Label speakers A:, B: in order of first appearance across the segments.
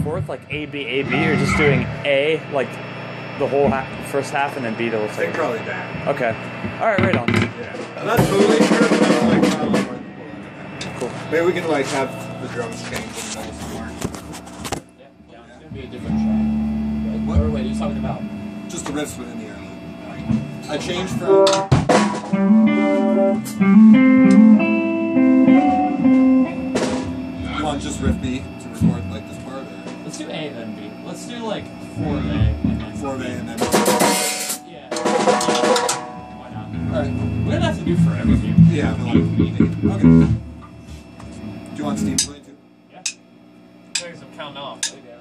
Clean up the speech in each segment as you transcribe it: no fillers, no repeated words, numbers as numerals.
A: fourth, like A B A B, or just doing A like the whole first half and then B the whole
B: I think
A: second?
B: probably that.
A: Okay. All right, right on.
B: Yeah. I'm not totally sure, but I'm like kind of like
A: Cool.
B: maybe we can like have the drums change in the middle somewhere.
C: Yeah, it's gonna be a different track. What wait, are you talking about?
B: Just the riffs within the interlude. I changed from. You want just riff B to record like this part, or
C: Let's do A then B. Let's do like 4 of A and then
B: 4 of A and then.
C: yeah. Why not?
B: Alright.
C: We don't have to do for everything.
B: Yeah, but like. Okay. Do you want Steve to play too?
C: Yeah. I think I'm counting off. Look at it.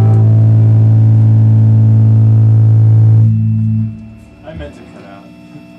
C: I meant to cut out.